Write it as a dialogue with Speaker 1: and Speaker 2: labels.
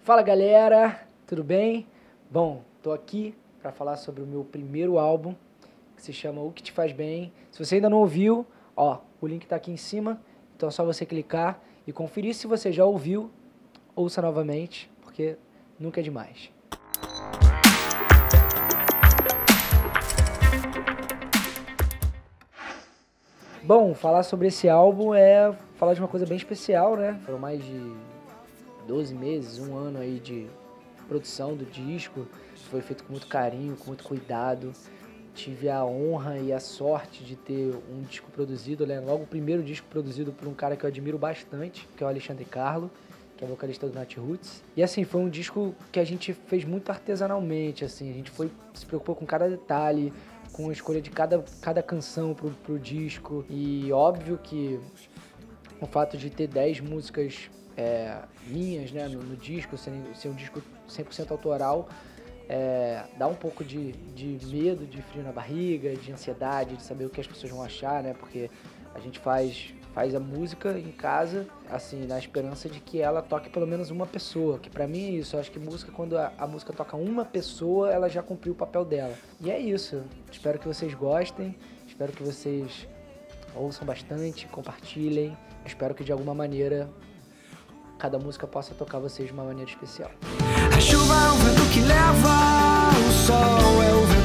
Speaker 1: Fala galera, tudo bem? Bom, tô aqui para falar sobre o meu primeiro álbum, que se chama O Que Te Faz Bem. Se você ainda não ouviu, ó, o link tá aqui em cima, então é só você clicar e conferir. Se você já ouviu, ouça novamente, porque nunca é demais. Bom, falar sobre esse álbum é falar de uma coisa bem especial, né? Foram mais de 12 meses, um ano aí de produção do disco. Foi feito com muito carinho, com muito cuidado. Tive a honra e a sorte de ter um disco produzido, né? Logo o primeiro disco produzido por um cara que eu admiro bastante, que é o Alexandre Carlo, que é vocalista do Natiruts. E assim, foi um disco que a gente fez muito artesanalmente, assim, a gente se preocupou com cada detalhe, com a escolha de cada canção pro disco. E óbvio que o fato de ter 10 músicas minhas, né, no disco, ser um disco 100% autoral, dá um pouco de medo, de frio na barriga, de ansiedade, de saber o que as pessoas vão achar, né, porque a gente faz a música em casa, assim, na esperança de que ela toque pelo menos uma pessoa, que pra mim é isso. Eu acho que música, quando a música toca uma pessoa, ela já cumpriu o papel dela. E é isso, espero que vocês gostem, espero que vocês ouçam bastante, compartilhem, espero que de alguma maneira cada música possa tocar vocês de uma maneira especial.
Speaker 2: A chuva é o vento que leva, o sol é o vento